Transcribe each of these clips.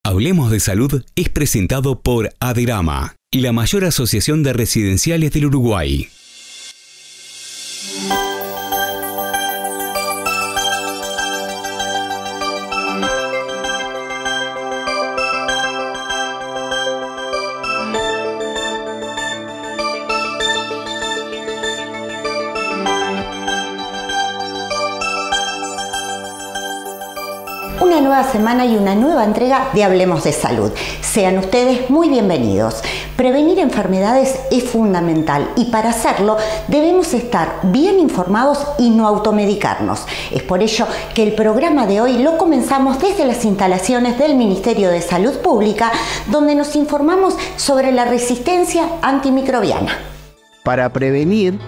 Hablemos de Salud es presentado por Aderama, la mayor asociación de residenciales del Uruguay. Una nueva semana y una nueva entrega de Hablemos de Salud. Sean ustedes muy bienvenidos. Prevenir enfermedades es fundamental y para hacerlo debemos estar bien informados y no automedicarnos. Es por ello que el programa de hoy lo comenzamos desde las instalaciones del Ministerio de Salud Pública, donde nos informamos sobre la resistencia antimicrobiana. Para prevenir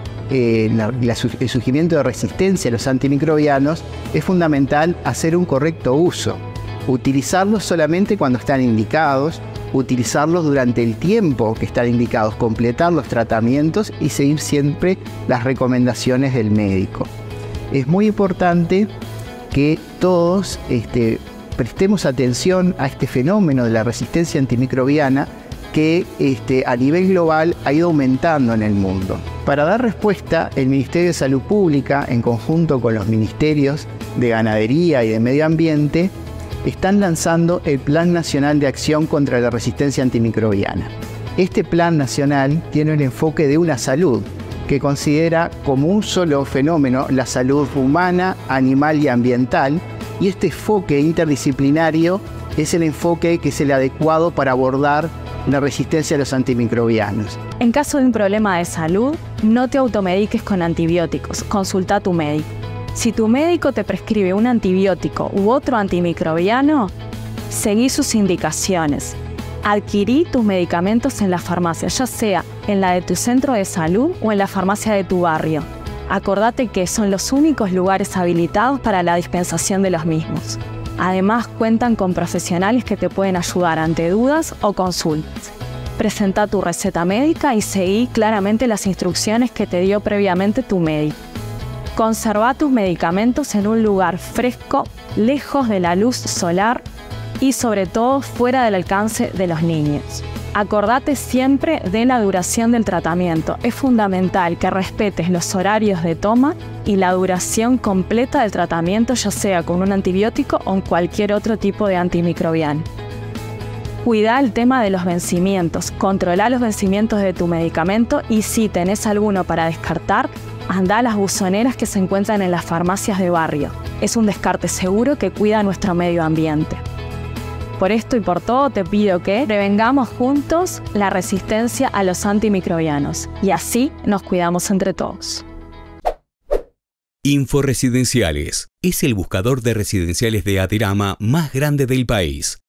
el surgimiento de resistencia a los antimicrobianos es fundamental hacer un correcto uso, utilizarlos solamente cuando están indicados, utilizarlos durante el tiempo que están indicados, completar los tratamientos y seguir siempre las recomendaciones del médico. Es muy importante que todos prestemos atención a este fenómeno de la resistencia antimicrobiana que a nivel global ha ido aumentando en el mundo. Para dar respuesta, el Ministerio de Salud Pública, en conjunto con los ministerios de Ganadería y de Medio Ambiente, están lanzando el Plan Nacional de Acción contra la Resistencia Antimicrobiana. Este plan nacional tiene el enfoque de una salud que considera como un solo fenómeno la salud humana, animal y ambiental, y este enfoque interdisciplinario es el enfoque que es el adecuado para abordar la resistencia a los antimicrobianos. En caso de un problema de salud, no te automediques con antibióticos, consulta a tu médico. Si tu médico te prescribe un antibiótico u otro antimicrobiano, seguí sus indicaciones. Adquirí tus medicamentos en la farmacia, ya sea en la de tu centro de salud o en la farmacia de tu barrio. Acordate que son los únicos lugares habilitados para la dispensación de los mismos. Además, cuentan con profesionales que te pueden ayudar ante dudas o consultas. Presenta tu receta médica y seguí claramente las instrucciones que te dio previamente tu médico. Conserva tus medicamentos en un lugar fresco, lejos de la luz solar y sobre todo fuera del alcance de los niños. Acordate siempre de la duración del tratamiento. Es fundamental que respetes los horarios de toma y la duración completa del tratamiento, ya sea con un antibiótico o en cualquier otro tipo de antimicrobiano. Cuida el tema de los vencimientos. Controla los vencimientos de tu medicamento y si tenés alguno para descartar, anda a las buzoneras que se encuentran en las farmacias de barrio. Es un descarte seguro que cuida nuestro medio ambiente. Por esto y por todo te pido que prevengamos juntos la resistencia a los antimicrobianos y así nos cuidamos entre todos. Inforesidenciales es el buscador de residenciales de Aderama más grande del país.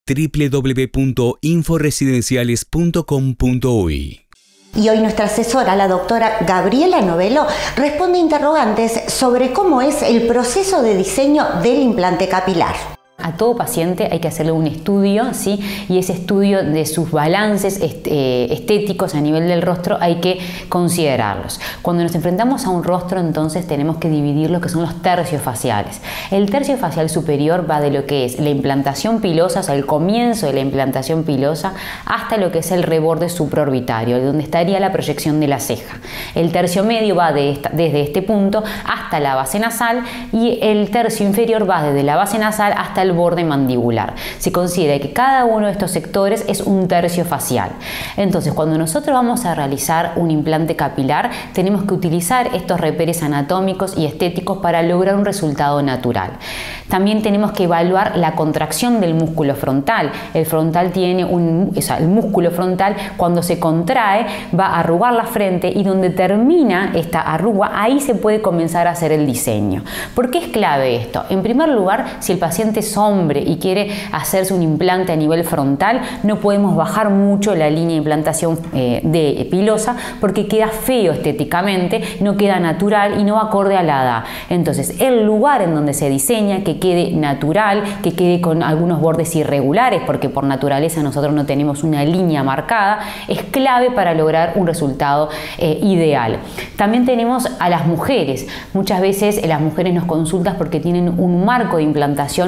www.inforesidenciales.com.uy. Y hoy nuestra asesora, la doctora Gabriela Novello, responde interrogantes sobre cómo es el proceso de diseño del implante capilar. A todo paciente hay que hacerle un estudio, ¿sí? Y ese estudio de sus balances estéticos a nivel del rostro hay que considerarlos. Cuando nos enfrentamos a un rostro, entonces tenemos que dividir lo que son los tercios faciales. El tercio facial superior va de lo que es la implantación pilosa, o sea, el comienzo de la implantación pilosa, hasta lo que es el reborde supraorbitario, donde estaría la proyección de la ceja. El tercio medio va desde este punto hasta la base nasal y el tercio inferior va desde la base nasal hasta el borde mandibular. Se considera que cada uno de estos sectores es un tercio facial. Entonces, cuando nosotros vamos a realizar un implante capilar, tenemos que utilizar estos reperes anatómicos y estéticos para lograr un resultado natural. También tenemos que evaluar la contracción del músculo frontal. El frontal tiene el músculo frontal, cuando se contrae, va a arrugar la frente y donde termina esta arruga, ahí se puede comenzar a hacer el diseño. ¿Por qué es clave esto? En primer lugar, si el paciente es hombre y quiere hacerse un implante a nivel frontal, no podemos bajar mucho la línea de implantación de pilosa porque queda feo estéticamente, no queda natural y no va acorde a la edad. Entonces, el lugar en donde se diseña que quede natural, que quede con algunos bordes irregulares, porque por naturaleza nosotros no tenemos una línea marcada, es clave para lograr un resultado ideal. También tenemos a las mujeres. Muchas veces las mujeres nos consultan porque tienen un marco de implantación más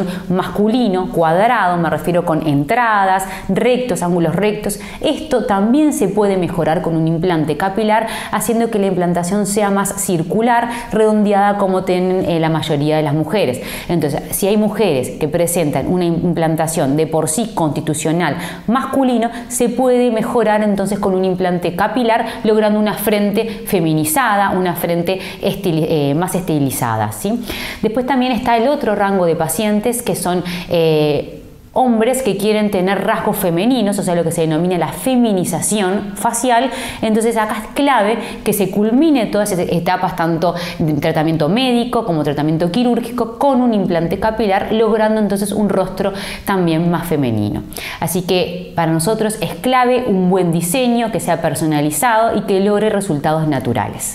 masculino, cuadrado, me refiero con entradas, rectos, ángulos rectos. Esto también se puede mejorar con un implante capilar, haciendo que la implantación sea más circular, redondeada, como tienen la mayoría de las mujeres. Entonces, si hay mujeres que presentan una implantación de por sí constitucional masculino, se puede mejorar entonces con un implante capilar, logrando una frente feminizada, una frente más estilizada, ¿sí? Después también está el otro rango de pacientes que son hombres que quieren tener rasgos femeninos, o sea, lo que se denomina la feminización facial. Entonces acá es clave que se culmine todas esas etapas, tanto de tratamiento médico como tratamiento quirúrgico, con un implante capilar, logrando entonces un rostro también más femenino. Así que para nosotros es clave un buen diseño que sea personalizado y que logre resultados naturales.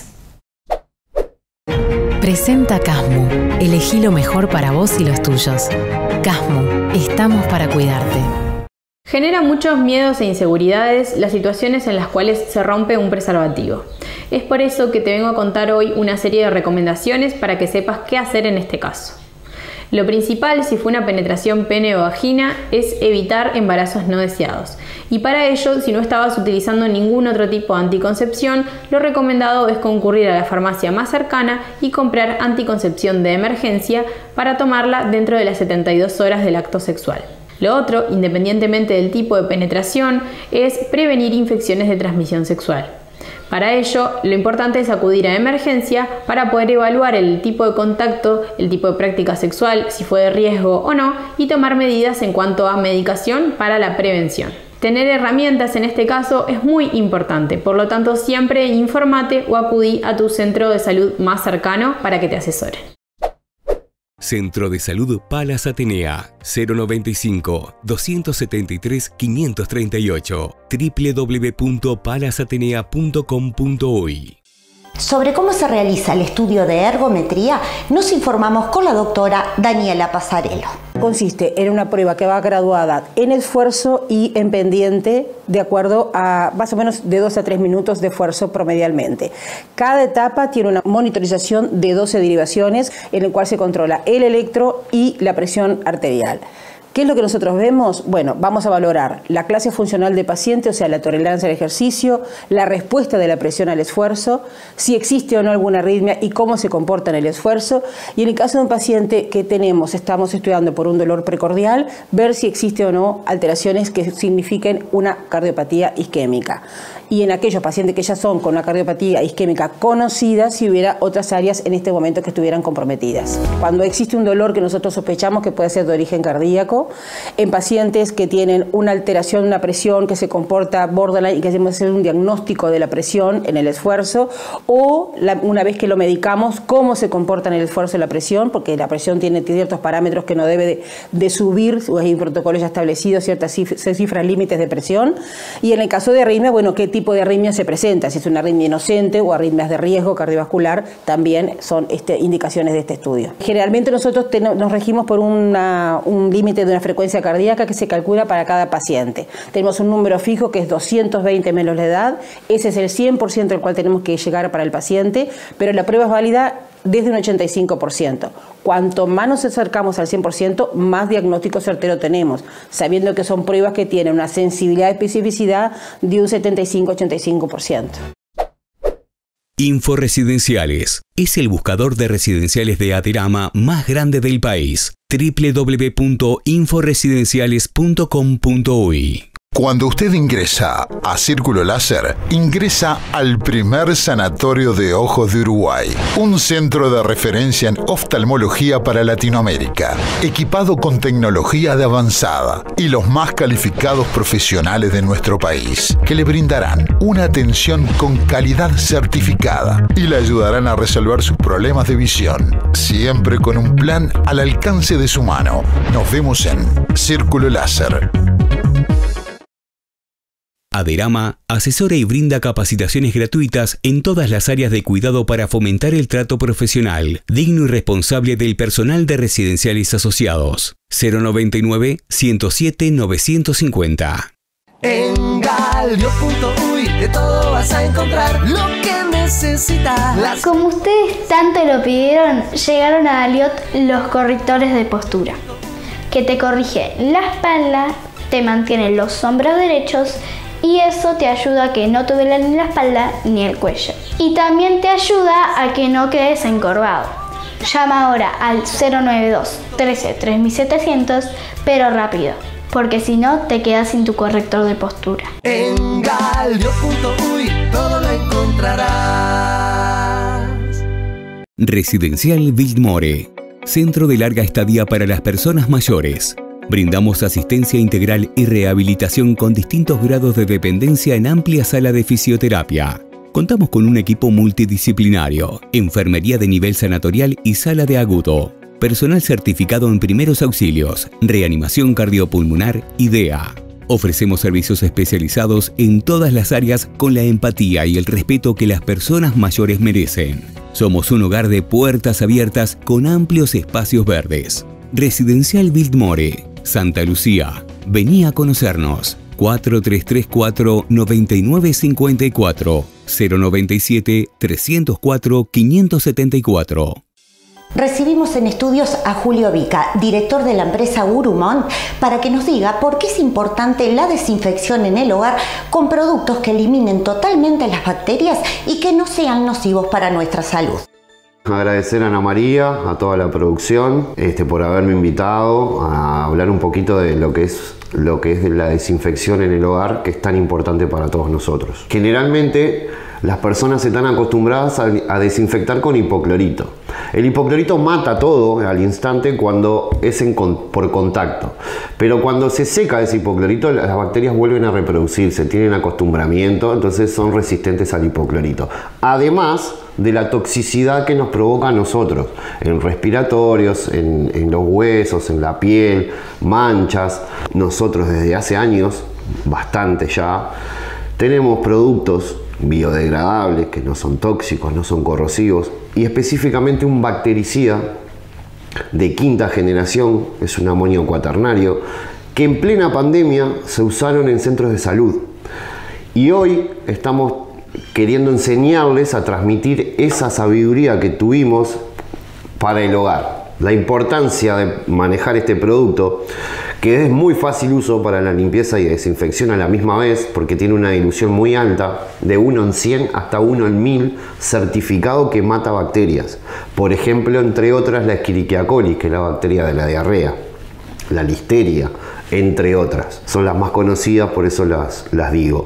Presenta Casmu. Elegí lo mejor para vos y los tuyos. Casmu, estamos para cuidarte. Genera muchos miedos e inseguridades las situaciones en las cuales se rompe un preservativo. Es por eso que te vengo a contar hoy una serie de recomendaciones para que sepas qué hacer en este caso. Lo principal, si fue una penetración pene o vagina, es evitar embarazos no deseados. Y para ello, si no estabas utilizando ningún otro tipo de anticoncepción, lo recomendado es concurrir a la farmacia más cercana y comprar anticoncepción de emergencia para tomarla dentro de las 72 horas del acto sexual. Lo otro, independientemente del tipo de penetración, es prevenir infecciones de transmisión sexual. Para ello, lo importante es acudir a emergencia para poder evaluar el tipo de contacto, el tipo de práctica sexual, si fue de riesgo o no, y tomar medidas en cuanto a medicación para la prevención. Tener herramientas en este caso es muy importante, por lo tanto siempre infórmate o acudí a tu centro de salud más cercano para que te asesoren. Centro de Salud Palas Atenea, 095-273-538, www.palasatenea.com.uy. Sobre cómo se realiza el estudio de ergometría, nos informamos con la doctora Daniela Pasarello. Consiste en una prueba que va graduada en esfuerzo y en pendiente, de acuerdo a más o menos de 2 a 3 minutos de esfuerzo promedialmente. Cada etapa tiene una monitorización de 12 derivaciones en el cual se controla el electro y la presión arterial. ¿Qué es lo que nosotros vemos? Bueno, vamos a valorar la clase funcional de paciente, o sea, la tolerancia al ejercicio, la respuesta de la presión al esfuerzo, si existe o no alguna arritmia y cómo se comporta en el esfuerzo. Y en el caso de un paciente que estamos estudiando por un dolor precordial, ver si existe o no alteraciones que signifiquen una cardiopatía isquémica. Y en aquellos pacientes que ya son con una cardiopatía isquémica conocida, si hubiera otras áreas en este momento que estuvieran comprometidas. Cuando existe un dolor que nosotros sospechamos que puede ser de origen cardíaco, en pacientes que tienen una alteración, una presión que se comporta borderline y que hacemos hacer un diagnóstico de la presión en el esfuerzo, o una vez que lo medicamos, cómo se comporta en el esfuerzo la presión, porque la presión tiene ciertos parámetros que no debe de subir, hay un protocolo ya establecido, ciertas cifras límites de presión. Y en el caso de arritmia, bueno, qué tipo de arritmia se presenta, si es una arritmia inocente o arritmias de riesgo cardiovascular, también son indicaciones de este estudio. Generalmente nosotros nos regimos por un límite de una frecuencia cardíaca que se calcula para cada paciente. Tenemos un número fijo que es 220 menos la edad, ese es el 100% al cual tenemos que llegar para el paciente, pero la prueba es válida desde un 85%. Cuanto más nos acercamos al 100%, más diagnóstico certero tenemos, sabiendo que son pruebas que tienen una sensibilidad y especificidad de un 75-85%. Inforesidenciales es el buscador de residenciales de Aderama más grande del país. www.inforesidenciales.com.uy. Cuando usted ingresa a Círculo Láser, ingresa al primer sanatorio de ojos de Uruguay, un centro de referencia en oftalmología para Latinoamérica, equipado con tecnología de avanzada y los más calificados profesionales de nuestro país, que le brindarán una atención con calidad certificada y le ayudarán a resolver sus problemas de visión, siempre con un plan al alcance de su mano. Nos vemos en Círculo Láser. Aderama asesora y brinda capacitaciones gratuitas en todas las áreas de cuidado para fomentar el trato profesional, digno y responsable del personal de residenciales asociados. 099-107-950. En Galio.uy de todo vas a encontrar lo que necesitas. Como ustedes tanto lo pidieron, llegaron a Galiot los correctores de postura, que te corrige la espalda, te mantiene los hombros derechos y eso te ayuda a que no te duela ni la espalda ni el cuello. Y también te ayuda a que no quedes encorvado. Llama ahora al 092 13 3700, pero rápido, porque si no te quedas sin tu corrector de postura. En Galio.uy todo lo encontrarás. Residencial Biltmore, centro de larga estadía para las personas mayores. Brindamos asistencia integral y rehabilitación con distintos grados de dependencia en amplia sala de fisioterapia. Contamos con un equipo multidisciplinario, enfermería de nivel sanatorial y sala de agudo, personal certificado en primeros auxilios, reanimación cardiopulmonar y DEA. Ofrecemos servicios especializados en todas las áreas con la empatía y el respeto que las personas mayores merecen. Somos un hogar de puertas abiertas con amplios espacios verdes. Residencial Biltmore, Santa Lucía. Vení a conocernos. 4334-9954 097-304-574. Recibimos en estudios a Julio Vica, director de la empresa Urumont, para que nos diga por qué es importante la desinfección en el hogar con productos que eliminen totalmente las bacterias y que no sean nocivos para nuestra salud. Agradecer a Ana María, a toda la producción, por haberme invitado a hablar un poquito de lo que es la desinfección en el hogar, que es tan importante para todos nosotros. Generalmente las personas están acostumbradas a desinfectar con hipoclorito. El hipoclorito mata todo al instante cuando es por contacto, pero cuando se seca ese hipoclorito las bacterias vuelven a reproducirse, tienen acostumbramiento, entonces son resistentes al hipoclorito. Además de la toxicidad que nos provoca a nosotros, en respiratorios, en los huesos, en la piel, manchas. Nosotros desde hace años, bastante ya, tenemos productos biodegradables que no son tóxicos, no son corrosivos, y específicamente un bactericida de quinta generación, es un amonio cuaternario, que en plena pandemia se usaron en centros de salud. Y hoy estamos queriendo enseñarles a transmitir esa sabiduría que tuvimos para el hogar. La importancia de manejar este producto, que es muy fácil uso para la limpieza y desinfección a la misma vez, porque tiene una dilución muy alta, de 1 en 100 hasta 1 en 1000, certificado que mata bacterias. Por ejemplo, entre otras, la Escherichia coli, que es la bacteria de la diarrea, la listeria, entre otras. Son las más conocidas, por eso las digo.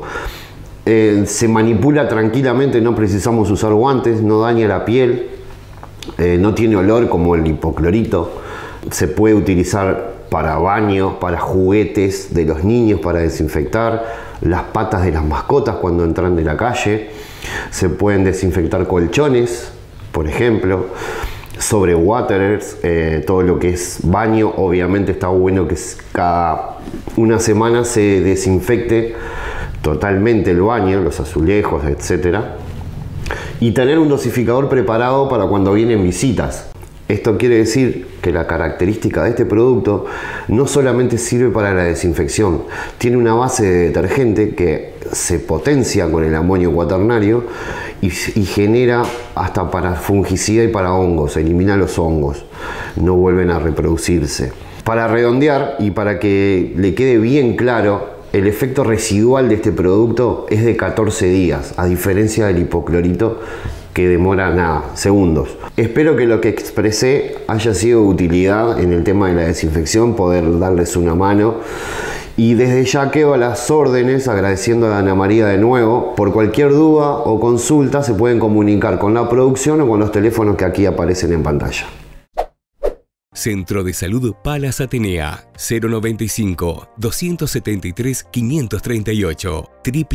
Se manipula tranquilamente, no precisamos usar guantes, no daña la piel, no tiene olor como el hipoclorito. Se puede utilizar para baños, para juguetes de los niños, para desinfectar las patas de las mascotas cuando entran de la calle. Se pueden desinfectar colchones, por ejemplo, sobre waterers, todo lo que es baño. Obviamente está bueno que cada una semana se desinfecte totalmente el baño, los azulejos, etcétera, y tener un dosificador preparado para cuando vienen visitas. Esto quiere decir que la característica de este producto no solamente sirve para la desinfección, tiene una base de detergente que se potencia con el amonio cuaternario y genera hasta para fungicida y para hongos, elimina los hongos, no vuelven a reproducirse. Para redondear y para que le quede bien claro, el efecto residual de este producto es de 14 días, a diferencia del hipoclorito, que demora segundos. Espero que lo que expresé haya sido de utilidad en el tema de la desinfección, poder darles una mano. Y desde ya quedo a las órdenes, agradeciendo a Ana María de nuevo. Por cualquier duda o consulta se pueden comunicar con la producción o con los teléfonos que aquí aparecen en pantalla. Centro de Salud Palas Atenea, 095-273-538,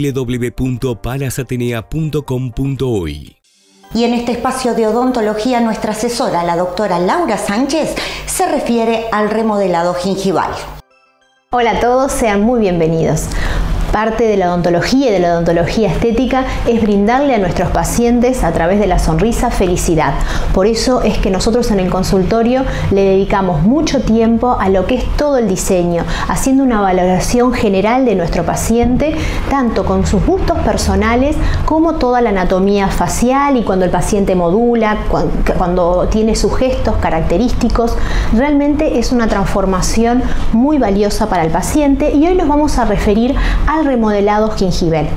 www.palasatenea.com.uy. Y en este espacio de odontología, nuestra asesora, la doctora Laura Sánchez, se refiere al remodelado gingival. Hola a todos, sean muy bienvenidos. Parte de la odontología y de la odontología estética es brindarle a nuestros pacientes a través de la sonrisa felicidad. Por eso es que nosotros en el consultorio le dedicamos mucho tiempo a lo que es todo el diseño, haciendo una valoración general de nuestro paciente, tanto con sus gustos personales como toda la anatomía facial y cuando el paciente modula, cuando tiene sus gestos característicos. Realmente es una transformación muy valiosa para el paciente y hoy nos vamos a referir al remodelado gingival.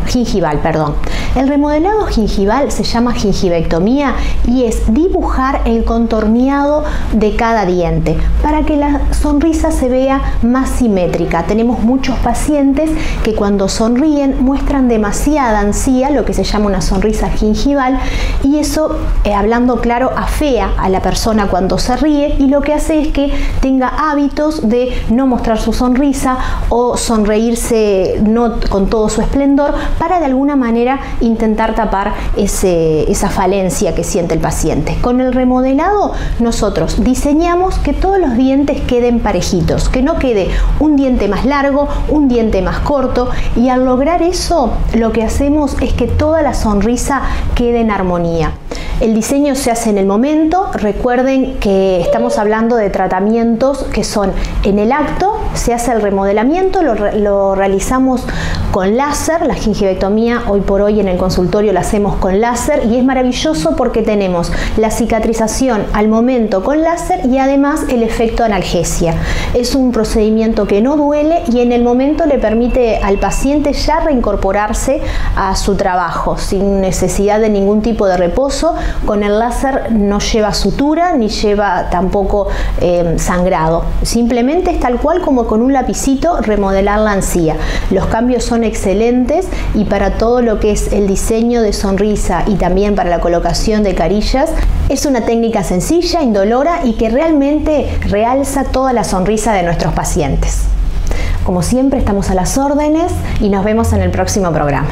El remodelado gingival se llama gingivectomía y es dibujar el contorneado de cada diente para que la sonrisa se vea más simétrica. Tenemos muchos pacientes que cuando sonríen muestran demasiada ansía, lo que se llama una sonrisa gingival, y eso, hablando claro, afea a la persona cuando se ríe y lo que hace es que tenga hábitos de no mostrar su sonrisa o sonreírse no con todo su esplendor para de alguna manera intentar tapar esa falencia que siente el paciente. Con el remodelado nosotros diseñamos que todos los dientes queden parejitos, que no quede un diente más largo, un diente más corto, y al lograr eso lo que hacemos es que toda la sonrisa quede en armonía. El diseño se hace en el momento. Recuerden que estamos hablando de tratamientos que son en el acto, se hace el remodelamiento, lo realizamos con láser. La gingivectomía hoy por hoy en el consultorio la hacemos con láser y es maravilloso porque tenemos la cicatrización al momento con láser y además el efecto analgesia. Es un procedimiento que no duele y en el momento le permite al paciente ya reincorporarse a su trabajo sin necesidad de ningún tipo de reposo. Con el láser no lleva sutura ni lleva tampoco sangrado. Simplemente es tal cual como con un lapicito remodelar la encía. Los cambios son excelentes y para todo lo que es el diseño de sonrisa y también para la colocación de carillas es una técnica sencilla, indolora y que realmente realza toda la sonrisa de nuestros pacientes. Como siempre estamos a las órdenes y nos vemos en el próximo programa.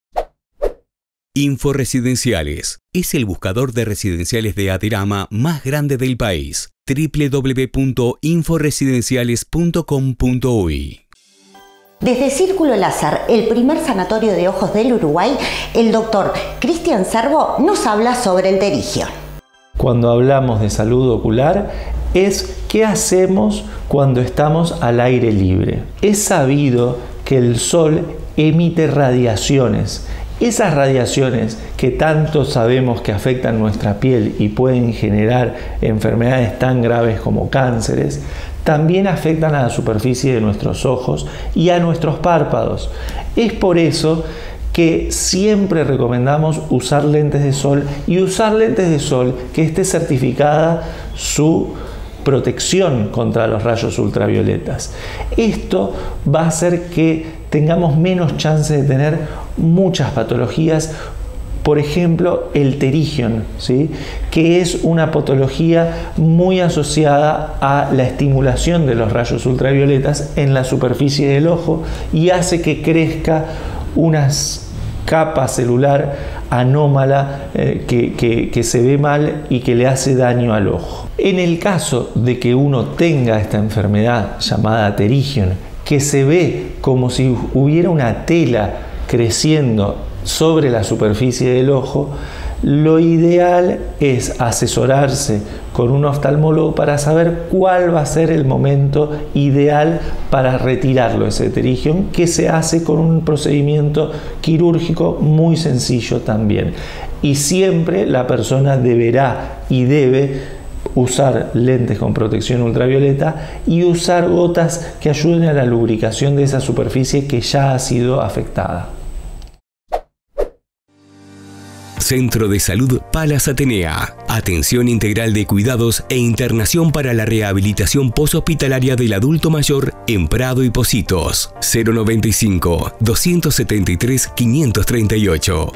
Inforesidenciales es el buscador de residenciales de Aterama más grande del país. www.inforesidenciales.com.uy. Desde Círculo Láser, el primer sanatorio de ojos del Uruguay, el doctor Cristian Cervo nos habla sobre el terigio. Cuando hablamos de salud ocular es qué hacemos cuando estamos al aire libre. Es sabido que el sol emite radiaciones. Esas radiaciones que tanto sabemos que afectan nuestra piel y pueden generar enfermedades tan graves como cánceres, también afectan a la superficie de nuestros ojos y a nuestros párpados. Es por eso que siempre recomendamos usar lentes de sol y usar lentes de sol que esté certificada su protección contra los rayos ultravioletas. Esto va a hacer que tengamos menos chance de tener muchas patologías, por ejemplo el terigion, ¿sí? Que es una patología muy asociada a la estimulación de los rayos ultravioletas en la superficie del ojo y hace que crezca una capa celular anómala que se ve mal y que le hace daño al ojo. En el caso de que uno tenga esta enfermedad llamada terigion, que se ve como si hubiera una tela creciendo sobre la superficie del ojo, lo ideal es asesorarse con un oftalmólogo para saber cuál va a ser el momento ideal para retirarlo, ese terigion, que se hace con un procedimiento quirúrgico muy sencillo también. Y siempre la persona deberá y debe usar lentes con protección ultravioleta y usar gotas que ayuden a la lubricación de esa superficie que ya ha sido afectada. Centro de Salud Palas Atenea. Atención integral de cuidados e internación para la rehabilitación poshospitalaria del adulto mayor en Prado y Pocitos. 095-273-538.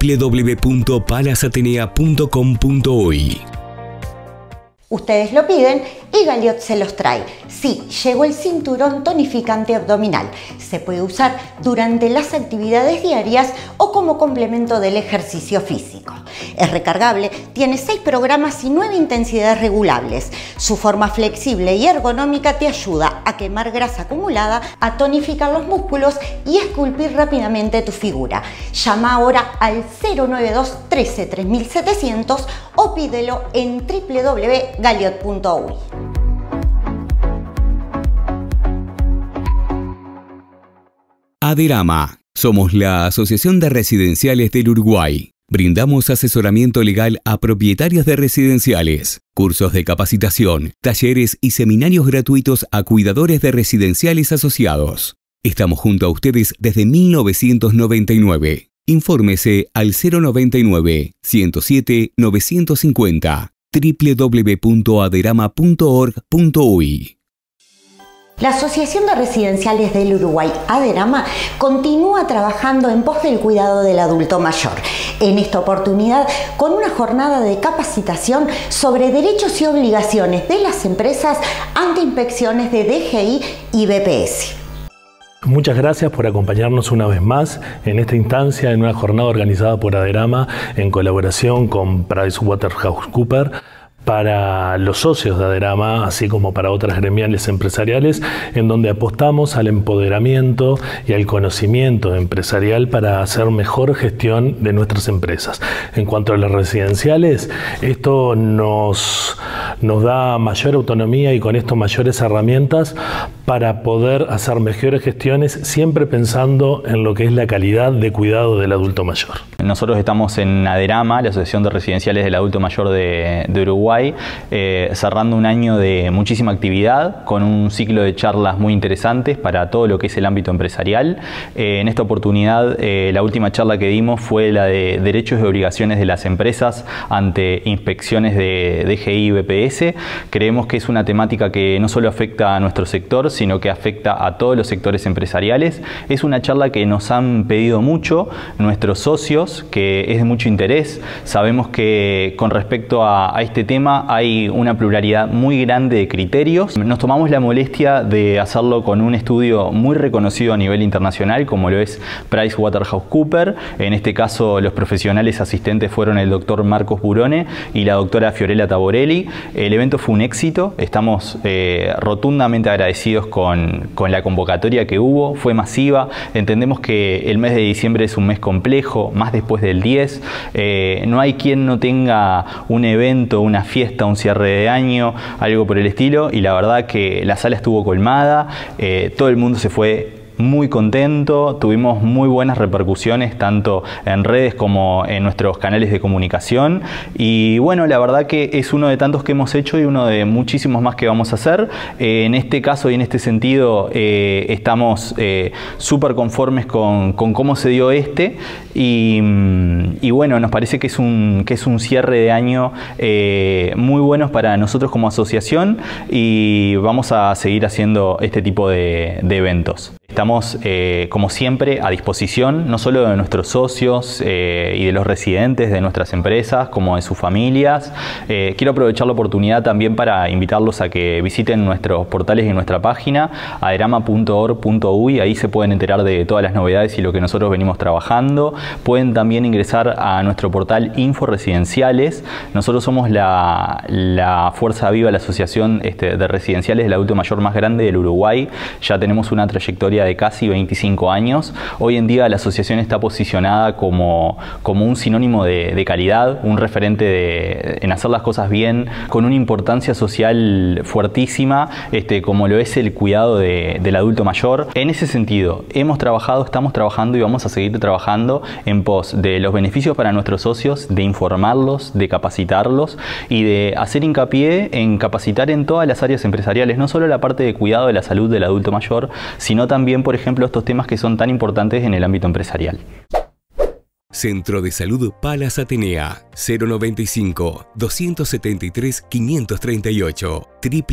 www.palasatenea.com.uy. Ustedes lo piden y Galiot se los trae. Sí, llegó el cinturón tonificante abdominal. Se puede usar durante las actividades diarias o como complemento del ejercicio físico. Es recargable, tiene 6 programas y 9 intensidades regulables. Su forma flexible y ergonómica te ayuda a quemar grasa acumulada, a tonificar los músculos y a esculpir rápidamente tu figura. Llama ahora al 092 13 3700 o pídelo en www.galliot.uy. Aderama. Somos la Asociación de Residenciales del Uruguay. Brindamos asesoramiento legal a propietarios de residenciales, cursos de capacitación, talleres y seminarios gratuitos a cuidadores de residenciales asociados. Estamos junto a ustedes desde 1999. Infórmese al 099 107 950 www.aderama.org.uy. La Asociación de Residenciales del Uruguay, Aderama, continúa trabajando en pos del cuidado del adulto mayor. En esta oportunidad, con una jornada de capacitación sobre derechos y obligaciones de las empresas ante inspecciones de DGI y BPS. Muchas gracias por acompañarnos una vez más en esta instancia, en una jornada organizada por Aderama en colaboración con PricewaterhouseCoopers, para los socios de Aderama, así como para otras gremiales empresariales, en donde apostamos al empoderamiento y al conocimiento empresarial para hacer mejor gestión de nuestras empresas. En cuanto a las residenciales, esto nos da mayor autonomía y con esto mayores herramientas para poder hacer mejores gestiones, siempre pensando en lo que es la calidad de cuidado del adulto mayor. Nosotros estamos en Aderama, la Asociación de Residenciales del Adulto Mayor de Uruguay, cerrando un año de muchísima actividad, con un ciclo de charlas muy interesantes para todo lo que es el ámbito empresarial. En esta oportunidad, la última charla que dimos fue la de derechos y obligaciones de las empresas ante inspecciones de DGI y BPS. Creemos que es una temática que no solo afecta a nuestro sector, sino que afecta a todos los sectores empresariales. Es una charla que nos han pedido mucho nuestros socios, que es de mucho interés. Sabemos que con respecto a este tema hay una pluralidad muy grande de criterios. Nos tomamos la molestia de hacerlo con un estudio muy reconocido a nivel internacional, como lo es PricewaterhouseCoopers. En este caso, los profesionales asistentes fueron el doctor Marcos Burone y la doctora Fiorella Taborelli. El evento fue un éxito. Estamos rotundamente agradecidos con la convocatoria que hubo. Fue masiva. Entendemos que el mes de diciembre es un mes complejo, más después del 10. No hay quien no tenga un evento, una fiesta, un cierre de año, algo por el estilo, y la verdad que la sala estuvo colmada, todo el mundo se fue muy contento, tuvimos muy buenas repercusiones tanto en redes como en nuestros canales de comunicación, y bueno, la verdad que es uno de tantos que hemos hecho y uno de muchísimos más que vamos a hacer. En este caso y en este sentido estamos súper conformes con cómo se dio y bueno, nos parece que es un cierre de año muy bueno para nosotros como asociación, y vamos a seguir haciendo este tipo de eventos. Estamos, como siempre, a disposición no solo de nuestros socios y de los residentes de nuestras empresas, como de sus familias. Quiero aprovechar la oportunidad también para invitarlos a que visiten nuestros portales y nuestra página, aderama.org.uy. Ahí se pueden enterar de todas las novedades y lo que nosotros venimos trabajando. Pueden también ingresar a nuestro portal Info Residenciales. Nosotros somos la fuerza viva, la asociación de residenciales del adulto mayor más grande del Uruguay. Ya tenemos una trayectoria de casi 25 años. Hoy en día la asociación está posicionada como un sinónimo de calidad, un referente en hacer las cosas bien, con una importancia social fuertísima, como lo es el cuidado del adulto mayor. En ese sentido, hemos trabajado, estamos trabajando y vamos a seguir trabajando en pos de los beneficios para nuestros socios, de informarlos, de capacitarlos y de hacer hincapié en capacitar en todas las áreas empresariales, no solo la parte de cuidado de la salud del adulto mayor, sino también, por ejemplo, estos temas que son tan importantes en el ámbito empresarial. Centro de Salud Palas Atenea, 095 273 538,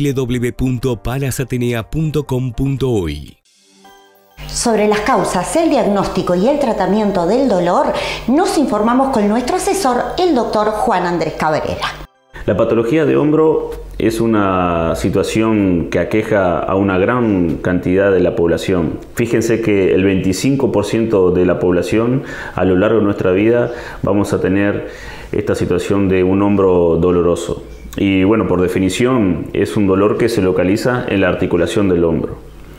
www.palasatenea.com.uy. Sobre las causas, el diagnóstico y el tratamiento del dolor, nos informamos con nuestro asesor, el doctor Juan Andrés Cabrera. La patología de hombro es una situación que aqueja a una gran cantidad de la población. Fíjense que el 25% de la población a lo largo de nuestra vida vamos a tener esta situación de un hombro doloroso. y bueno, por definición es un dolor que se localiza en la articulación del hombro.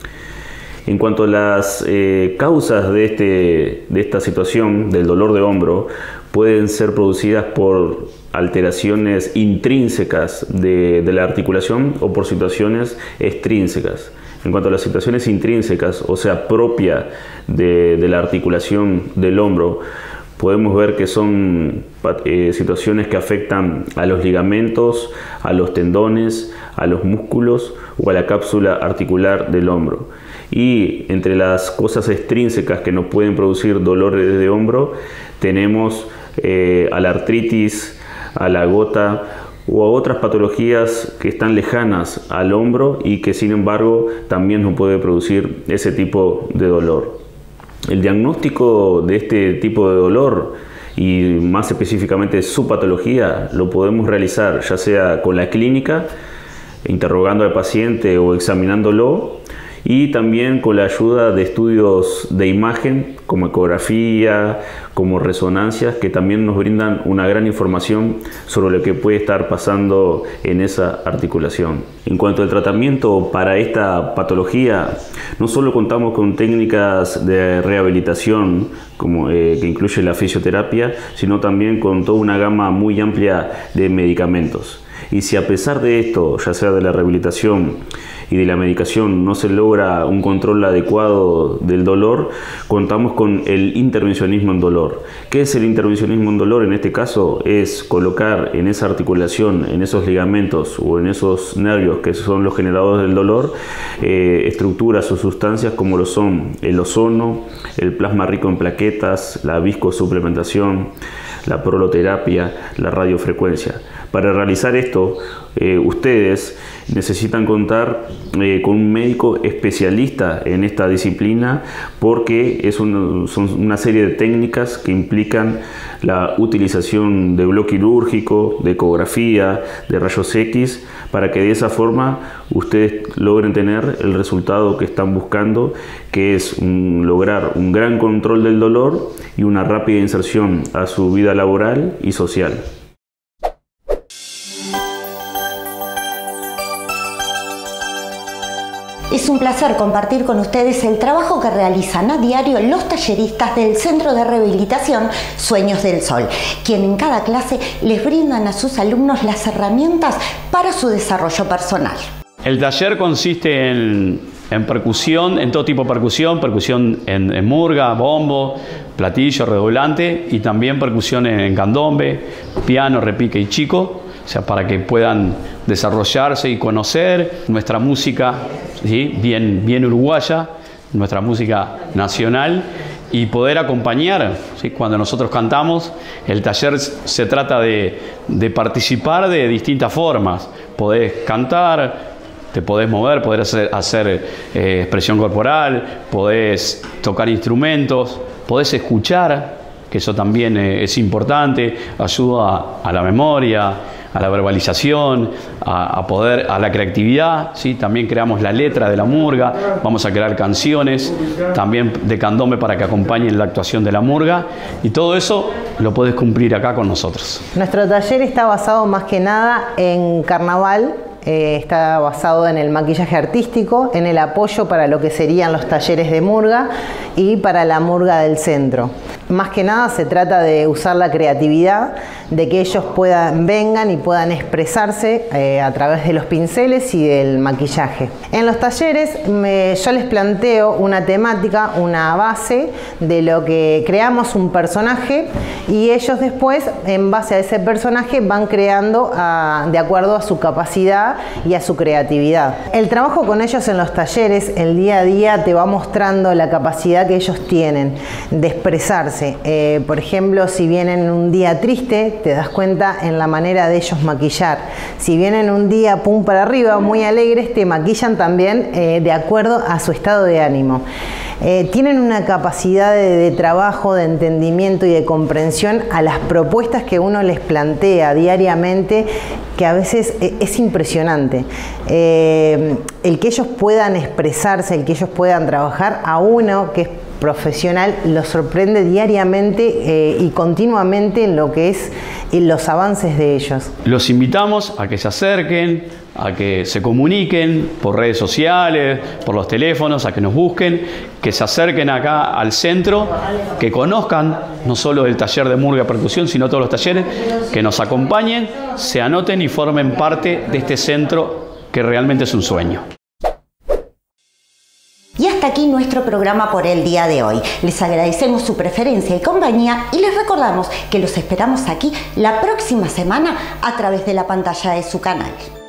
En cuanto a las causas de esta situación del dolor de hombro, pueden ser producidas por alteraciones intrínsecas de la articulación o por situaciones extrínsecas. En cuanto a las situaciones intrínsecas, o sea, propia de la articulación del hombro, podemos ver que son situaciones que afectan a los ligamentos, a los tendones, a los músculos o a la cápsula articular del hombro. Y entre las cosas extrínsecas que nos pueden producir dolores de hombro, tenemos a la artritis, a la gota o a otras patologías que están lejanas al hombro y que sin embargo también nos puede producir ese tipo de dolor. El diagnóstico de este tipo de dolor y más específicamente su patología lo podemos realizar ya sea con la clínica, interrogando al paciente o examinándolo, y también con la ayuda de estudios de imagen como ecografía, como resonancias, que también nos brindan una gran información sobre lo que puede estar pasando en esa articulación. En cuanto al tratamiento para esta patología, no solo contamos con técnicas de rehabilitación como, que incluye la fisioterapia, sino también con toda una gama muy amplia de medicamentos. Y si a pesar de esto, ya sea de la rehabilitación y de la medicación, no se logra un control adecuado del dolor, contamos con el intervencionismo en dolor. ¿Qué es el intervencionismo en dolor? En este caso es colocar en esa articulación, en esos ligamentos o en esos nervios que son los generadores del dolor, estructuras o sustancias como lo son el ozono, el plasma rico en plaquetas, la viscosuplementación, la proloterapia, la radiofrecuencia. Para realizar esto, ustedes necesitan contar con un médico especialista en esta disciplina, porque son una serie de técnicas que implican la utilización de bloque quirúrgico, de ecografía, de rayos X, para que de esa forma ustedes logren tener el resultado que están buscando, que es lograr un gran control del dolor y una rápida inserción a su vida laboral y social. Es un placer compartir con ustedes el trabajo que realizan a diario los talleristas del Centro de Rehabilitación Sueños del Sol, quien en cada clase les brindan a sus alumnos las herramientas para su desarrollo personal. El taller consiste en percusión, en todo tipo de percusión en murga, bombo, platillo, redoblante, y también percusión en candombe, piano, repique y chico, o sea, para que puedan desarrollarse y conocer nuestra música, ¿sí? bien uruguaya, nuestra música nacional, y poder acompañar, ¿sí? Cuando nosotros cantamos. El taller se trata de participar de distintas formas. Podés cantar, te podés mover, podés hacer expresión corporal, podés tocar instrumentos, podés escuchar, que eso también es importante, ayuda a la memoria, a la verbalización, a la creatividad, ¿sí? También creamos la letra de la murga, vamos a crear canciones también de candombe para que acompañen la actuación de la murga, y todo eso lo podés cumplir acá con nosotros. Nuestro taller está basado más que nada en carnaval. Está basado en el maquillaje artístico, en el apoyo para lo que serían los talleres de murga y para la murga del centro. Más que nada se trata de usar la creatividad, de que ellos vengan y puedan expresarse a través de los pinceles y del maquillaje. En los talleres yo les planteo una temática, una base de lo que creamos un personaje, y ellos después, en base a ese personaje, van creando de acuerdo a su capacidad y a su creatividad. El trabajo con ellos en los talleres, el día a día, te va mostrando la capacidad que ellos tienen de expresarse. Por ejemplo, si vienen un día triste, te das cuenta en la manera de ellos maquillar. Si vienen un día pum para arriba, muy alegres, te maquillan también de acuerdo a su estado de ánimo. Tienen una capacidad de trabajo, de entendimiento y de comprensión a las propuestas que uno les plantea diariamente, que a veces es impresionante. El que ellos puedan expresarse, el que ellos puedan trabajar, a uno que es profesional lo sorprende diariamente y continuamente en lo que es los avances de ellos. Los invitamos a que se acerquen, a que se comuniquen por redes sociales, por los teléfonos, a que nos busquen, que se acerquen acá al centro, que conozcan no solo el taller de murga percusión, sino todos los talleres, que nos acompañen, se anoten y formen parte de este centro que realmente es un sueño. Y hasta aquí nuestro programa por el día de hoy. Les agradecemos su preferencia y compañía y les recordamos que los esperamos aquí la próxima semana a través de la pantalla de su canal.